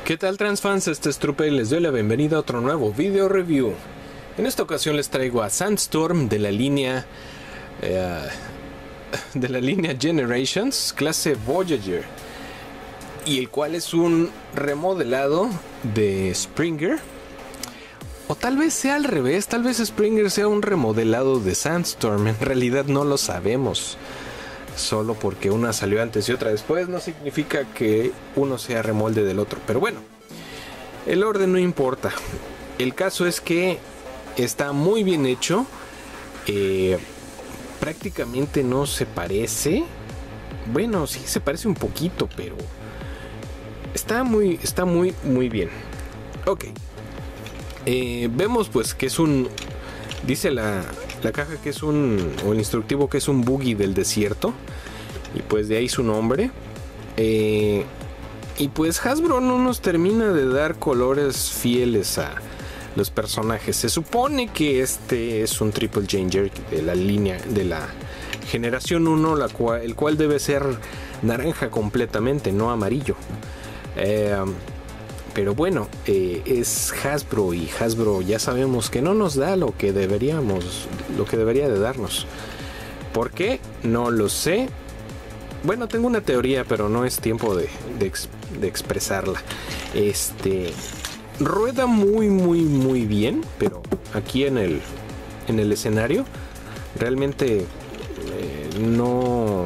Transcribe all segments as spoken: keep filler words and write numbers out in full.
¿Qué tal, transfans? Este es Trupe y les doy la bienvenida a otro nuevo video review. En esta ocasión les traigo a Sandstorm de la línea eh, de la línea Generations, clase Voyager, y el cual es un remodelado de Springer, o tal vez sea al revés, tal vez Springer sea un remodelado de Sandstorm. En realidad no lo sabemos. Solo porque una salió antes y otra después no significa que uno sea remolde del otro. Pero bueno, el orden no importa. El caso es que está muy bien hecho. Eh, prácticamente no se parece. Bueno, sí se parece un poquito, pero está muy, está muy, muy bien. Ok. Eh, vemos pues que es un... Dice la... La caja que es un... o el instructivo que es un buggy del desierto. Y pues de ahí su nombre. Eh, y pues Hasbro no nos termina de dar colores fieles a los personajes. Se supone que este es un Triple Changer de la línea de la generación uno, la cual, el cual debe ser naranja completamente, no amarillo. Eh... Pero bueno, eh, es Hasbro y Hasbro ya sabemos que no nos da lo que deberíamos, lo que debería de darnos. ¿Por qué? No lo sé. Bueno, tengo una teoría, pero no es tiempo de, de, de expresarla. Este rueda muy, muy, muy bien, pero aquí en el, en el escenario realmente eh, no...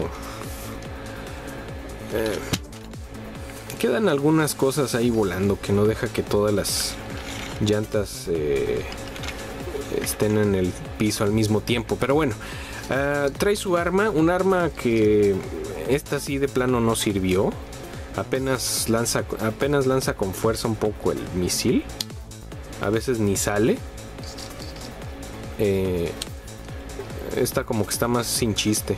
Eh, Quedan algunas cosas ahí volando que no deja que todas las llantas eh, estén en el piso al mismo tiempo. Pero bueno, uh, trae su arma, un arma que esta sí de plano no sirvió. Apenas lanza, apenas lanza con fuerza un poco el misil. A veces ni sale. Eh, esta como que está más sin chiste.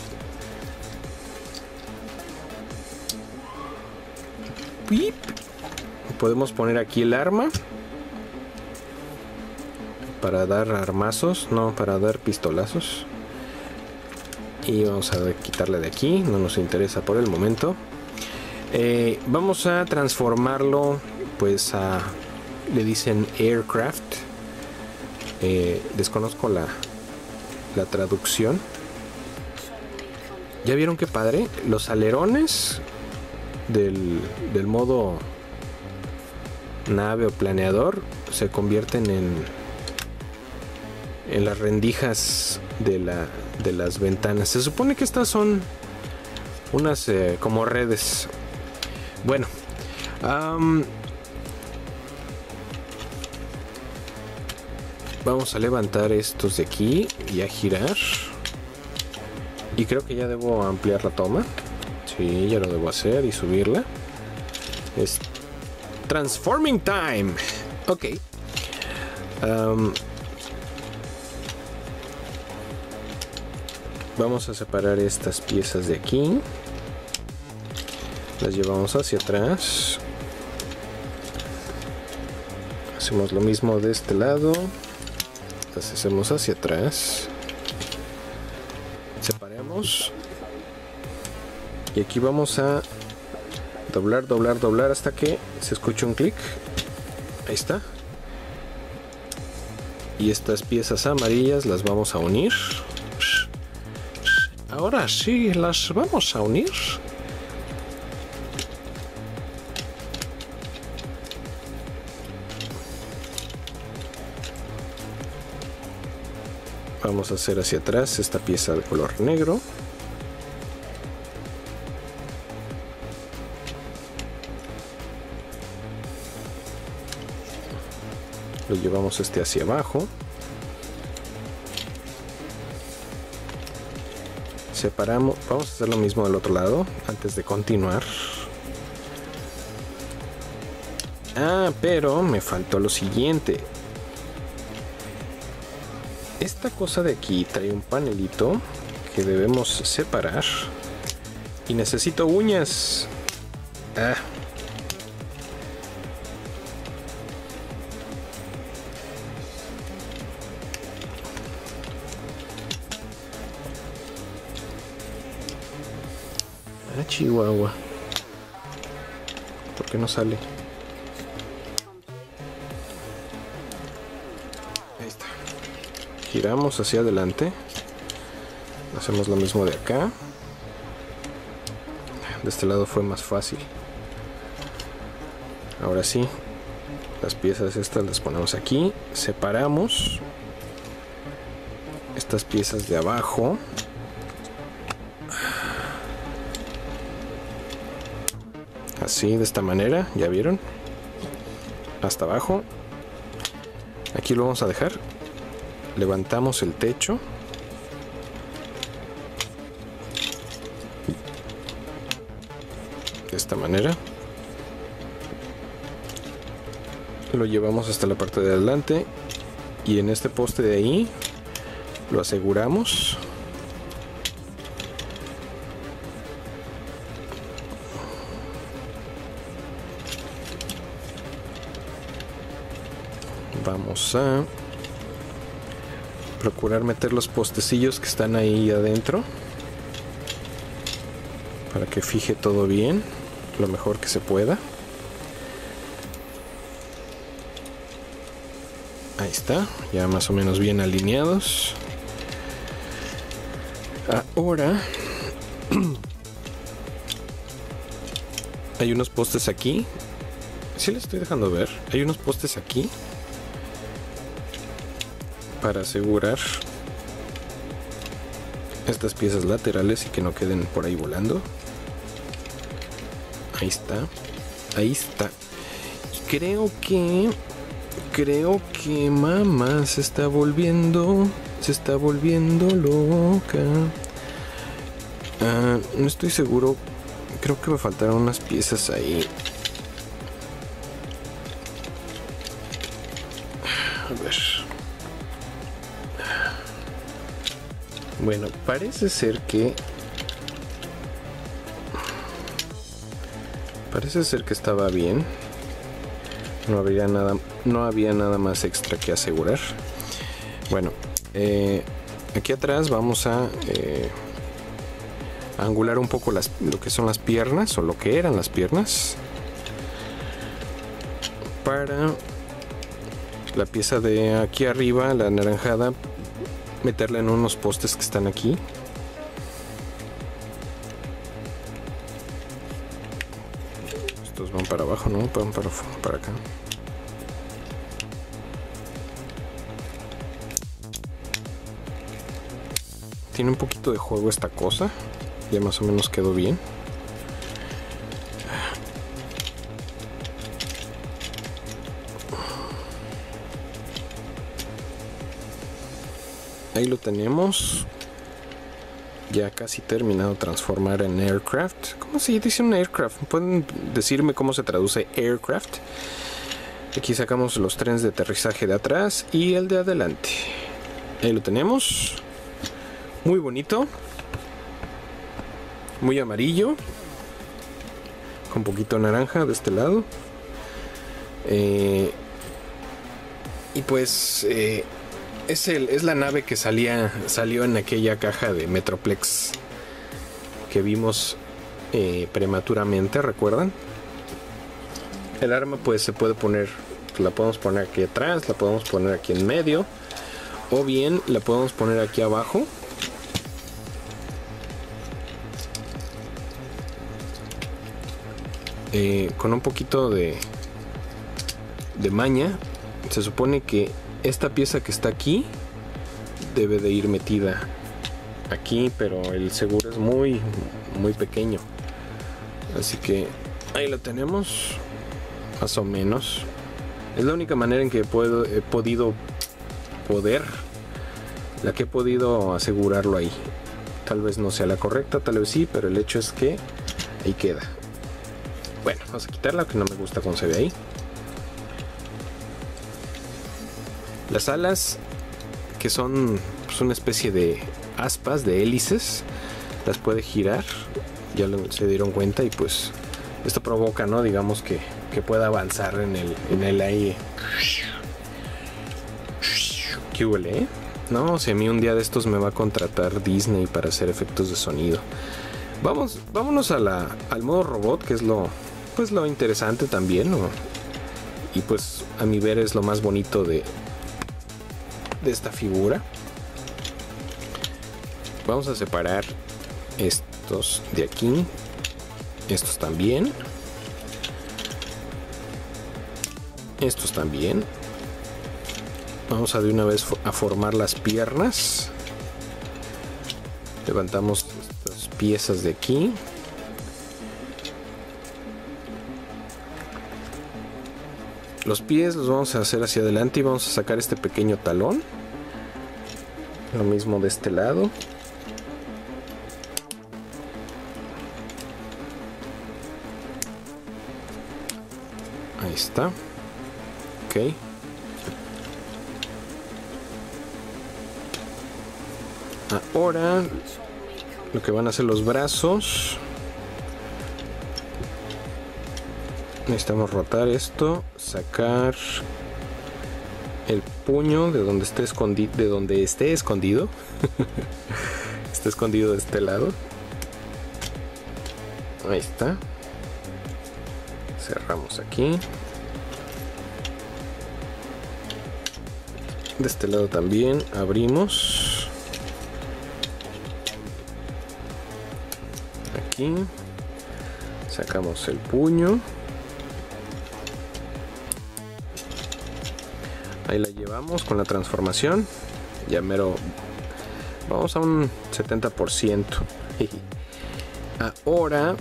Podemos poner aquí el arma para dar armazos, no, para dar pistolazos. Y vamos a quitarle de aquí, no nos interesa por el momento. Eh, vamos a transformarlo pues a, le dicen aircraft. Eh, desconozco la, la traducción. ¿Ya vieron qué padre? Los alerones Del, del modo nave o planeador se convierten en en las rendijas de la de las ventanas. Se supone que estas son unas eh, como redes. Bueno, um, vamos a levantar estos de aquí y a girar, y creo que ya debo ampliar la toma. Sí, ya lo debo hacer y subirla. Es Transforming Time. Ok. Um, vamos a separar estas piezas de aquí. Las llevamos hacia atrás. Hacemos lo mismo de este lado. Las hacemos hacia atrás. Separamos. Y aquí vamos a doblar, doblar, doblar hasta que se escuche un clic. Ahí está. Y estas piezas amarillas las vamos a unir. Ahora sí, las vamos a unir. Vamos a hacer hacia atrás esta pieza de color negro. Lo llevamos este hacia abajo. Separamos. Vamos a hacer lo mismo del otro lado antes de continuar. Ah, pero me faltó lo siguiente. Esta cosa de aquí trae un panelito que debemos separar. Y necesito uñas. Ah. Ah, Chihuahua. ¿Por qué no sale? giramos hacia adelante. Hacemos lo mismo de acá. De este lado fue más fácil. Ahora sí, las piezas estas las ponemos aquí. Separamos estas piezas de abajo. Así, de esta manera, ¿ya vieron? Hasta abajo. Aquí lo vamos a dejar. Levantamos el techo. De esta manera. Lo llevamos hasta la parte de adelante. Y en este poste de ahí lo aseguramos. Vamos a procurar meter los postecillos que están ahí adentro para que fije todo bien, lo mejor que se pueda. Ahí está, ya más o menos bien alineados. Ahora hay unos postes aquí. Sí les estoy dejando ver. Hay unos postes aquí para asegurar estas piezas laterales y que no queden por ahí volando. Ahí está. Ahí está. Y creo que creo que mamá se está volviendo se está volviendo loca. Ah, no estoy seguro. Creo que me faltaron unas piezas ahí. A ver. Bueno, parece ser que parece ser que estaba bien. No había nada, no había nada más extra que asegurar. Bueno, eh, aquí atrás vamos a eh, angular un poco las, lo que son las piernas, o lo que eran las piernas, para la pieza de aquí arriba, la anaranjada, meterla en unos postes que están aquí. Estos van para abajo, ¿no? Van para, para acá. Tiene un poquito de juego esta cosa. Ya más o menos quedó bien. Ahí lo tenemos. Ya casi terminado de transformar en aircraft. ¿Cómo se dice un aircraft? ¿Pueden decirme cómo se traduce aircraft? Aquí sacamos los trenes de aterrizaje de atrás y el de adelante. Ahí lo tenemos. Muy bonito. Muy amarillo. Con poquito naranja de este lado. Eh, y pues... Eh, Es, el, es la nave que salía salió en aquella caja de Metroplex que vimos eh, prematuramente, ¿recuerdan? El arma pues se puede poner, la podemos poner aquí atrás, la podemos poner aquí en medio, o bien la podemos poner aquí abajo. Eh, con un poquito de, de maña, se supone que esta pieza que está aquí debe de ir metida aquí, pero el seguro es muy muy pequeño, así que ahí lo tenemos, más o menos. Es la única manera en que puedo, he podido poder la que he podido asegurarlo ahí. Tal vez no sea la correcta, tal vez sí, pero el hecho es que ahí queda. Bueno, vamos a quitarla, que no me gusta cómo se ve ahí. Las alas, que son pues, una especie de aspas, de hélices, las puede girar, ya lo, se dieron cuenta, y pues esto provoca, ¿no? Digamos que, que pueda avanzar en el, en el aire. ¿Qué huele, eh? No, si a mí un día de estos me va a contratar Disney para hacer efectos de sonido. Vamos, vámonos a la, al modo robot, que es lo, pues lo interesante también, ¿no? Y pues a mi ver es lo más bonito de... de esta figura. Vamos a separar estos de aquí, estos también, estos también. Vamos a de una vez a formar las piernas. Levantamos estas piezas de aquí. Los pies los vamos a hacer hacia adelante y vamos a sacar este pequeño talón. Lo mismo de este lado. Ahí está. Ok. Ahora lo que van a hacer los brazos. Necesitamos rotar esto, sacar el puño de donde esté escondido, de donde esté escondido. Está escondido de este lado. Ahí está. Cerramos aquí. De este lado también abrimos. Aquí. Sacamos el puño. Ahí la llevamos con la transformación. Ya mero. Vamos a un setenta por ciento. Ahora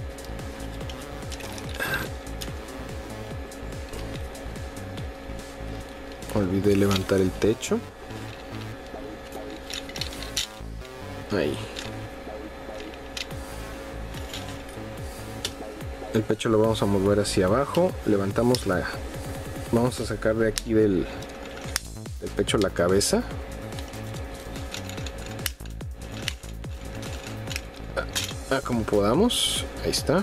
olvidé levantar el techo. Ahí. El pecho lo vamos a mover hacia abajo. Levantamos la. Vamos a sacar de aquí del, del pecho la cabeza. Ah, como podamos. Ahí está.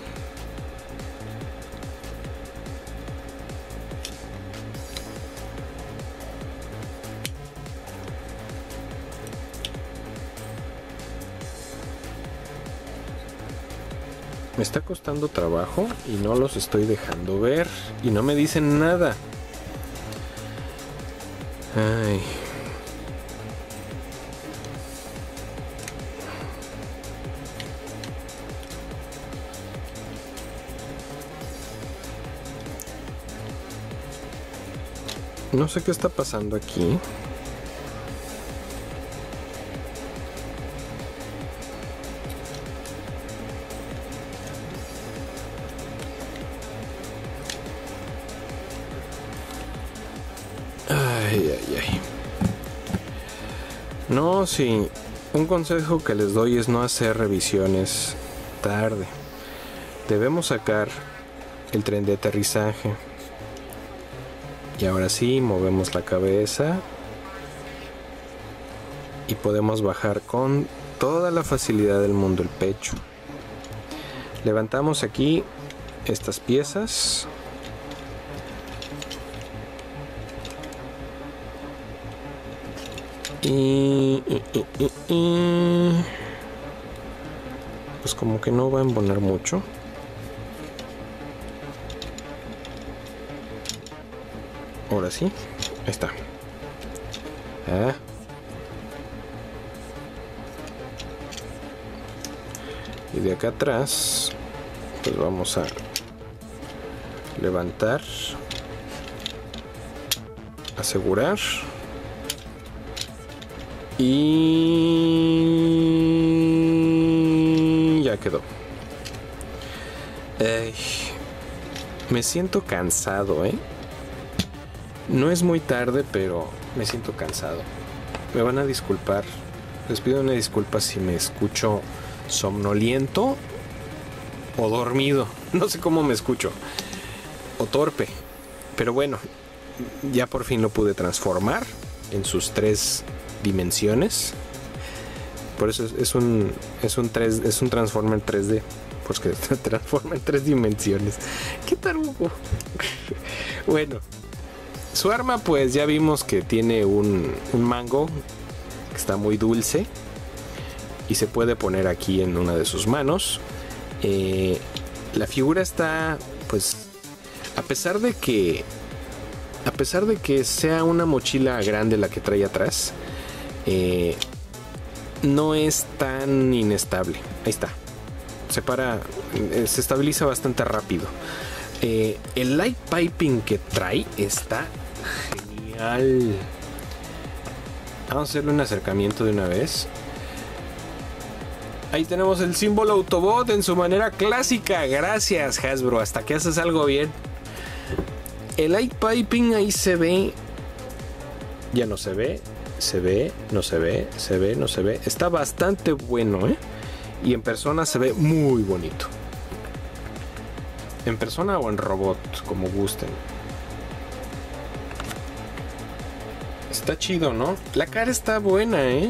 Me está costando trabajo y no los estoy dejando ver y no me dicen nada. Ay. No sé qué está pasando aquí. Ay, ay, ay. No, sí. Un consejo que les doy es no hacer revisiones tarde. Debemos sacar el tren de aterrizaje. Y ahora sí, movemos la cabeza. Y podemos bajar con toda la facilidad del mundo el pecho. Levantamos aquí estas piezas. Y, y, y, y, y pues como que no va a embonar mucho. Ahora sí, ahí está. Ah. Y de acá atrás, pues vamos a levantar, asegurar. Y ya quedó. Ay, me siento cansado, ¿eh? No es muy tarde, pero me siento cansado. Me van a disculpar. Les pido una disculpa si me escucho somnoliento o dormido. No sé cómo me escucho. O torpe. Pero bueno, ya por fin lo pude transformar en sus tres dimensiones. Por eso es, es un es un tres, es un Transformer tres D, pues que se transforma en tres dimensiones. ¿Qué tarugo? Bueno, su arma pues ya vimos que tiene un, un mango que está muy dulce y se puede poner aquí en una de sus manos. Eh, la figura está, pues, a pesar de que a pesar de que sea una mochila grande la que trae atrás, Eh, no es tan inestable. Ahí está. Se para, se estabiliza bastante rápido. Eh, el light piping que trae está genial. Vamos a hacerle un acercamiento de una vez. Ahí tenemos el símbolo Autobot en su manera clásica. Gracias, Hasbro, hasta que haces algo bien. El light piping ahí se ve. Ya no se ve. Se ve, no se ve, se ve, no se ve. Está bastante bueno, ¿eh? Y en persona se ve muy bonito. En persona o en robot, como gusten. Está chido, ¿no? La cara está buena, ¿eh?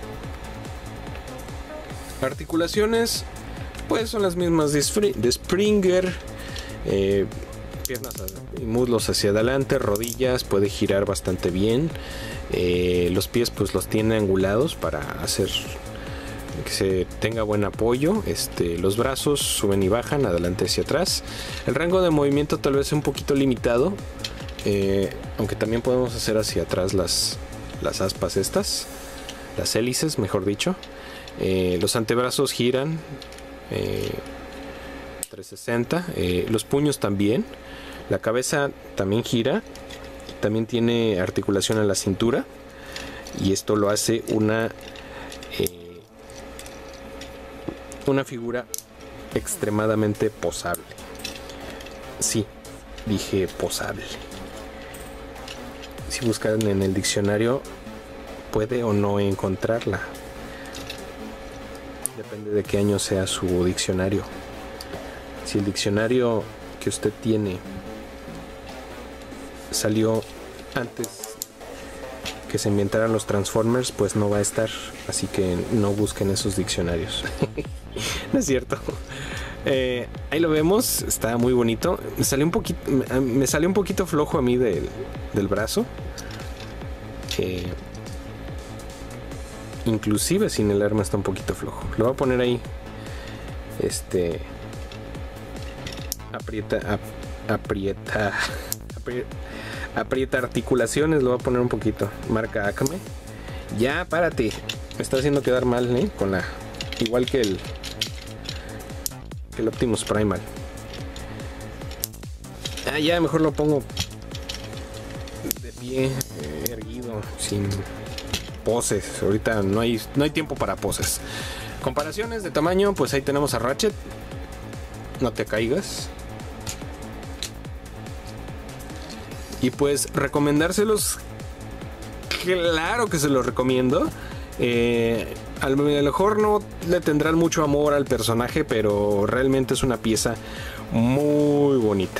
Articulaciones, pues son las mismas de, de Springer. Eh, piernas y muslos hacia adelante, rodillas, puede girar bastante bien. Eh, los pies pues los tiene angulados para hacer que se tenga buen apoyo. Este, los brazos suben y bajan, adelante hacia atrás. El rango de movimiento tal vez es un poquito limitado, eh, aunque también podemos hacer hacia atrás las, las aspas estas, las hélices mejor dicho. Eh, los antebrazos giran eh, trescientos sesenta, eh, los puños también, la cabeza también gira, también tiene articulación en la cintura y esto lo hace una eh, una figura extremadamente posable. Sí, dije posable. Si buscan en el diccionario puede o no encontrarla. Depende de qué año sea su diccionario. Si el diccionario que usted tiene salió antes que se inventaran los Transformers, pues no va a estar. Así que no busquen esos diccionarios. No es cierto. Eh, ahí lo vemos, está muy bonito. Me salió un poquito, me salió un poquito flojo a mí del, del brazo. Eh, inclusive sin el arma está un poquito flojo. Lo voy a poner ahí. Este aprieta, ap, aprieta, aprieta, aprieta articulaciones. Lo voy a poner un poquito. Marca Acme. Ya, párate. Me está haciendo quedar mal, ¿eh? Con la, igual que el que el Optimus Primal. Ah, ya mejor lo pongo de pie, eh, erguido, sin poses. Ahorita no hay, no hay tiempo para poses. Comparaciones de tamaño, pues ahí tenemos a Ratchet. No te caigas. Y pues recomendárselos. Claro que se los recomiendo. Eh, a lo mejor no le tendrán mucho amor al personaje, pero realmente es una pieza muy bonita.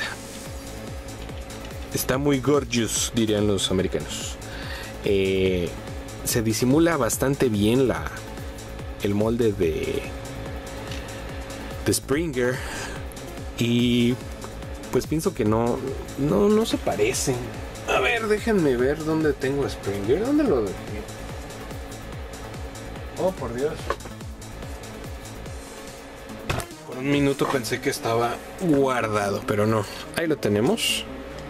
Está muy gorgeous, dirían los americanos. Eh, se disimula bastante bien la, el molde de, de Springer. Y pues pienso que no, no, no se parecen. A ver, déjenme ver dónde tengo a Springer. ¿Dónde lo dejé? Oh, por Dios. Por un minuto pensé que estaba guardado, pero no. Ahí lo tenemos.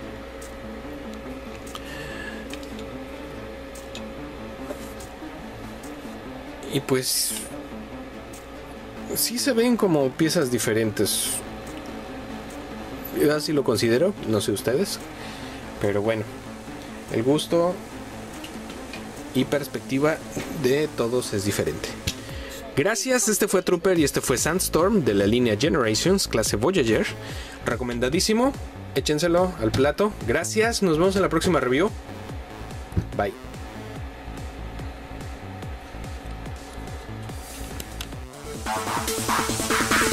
Y pues sí se ven como piezas diferentes. Yo así lo considero, no sé ustedes. Pero bueno, el gusto y perspectiva de todos es diferente. Gracias, este fue Trooper y este fue Sandstorm de la línea Generations, clase Voyager. Recomendadísimo, échenselo al plato. Gracias, nos vemos en la próxima review. Bye.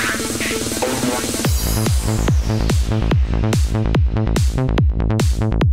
We'll be right back.